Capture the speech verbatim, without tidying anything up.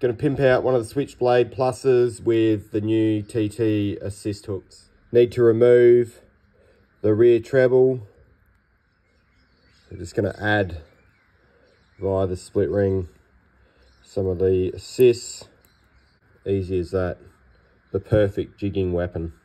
Going to pimp out one of the Switchblade Pluses with the new T T assist hooks. Need to remove the rear treble. We're just going to add via the split ring some of the assists. Easy as that. The perfect jigging weapon.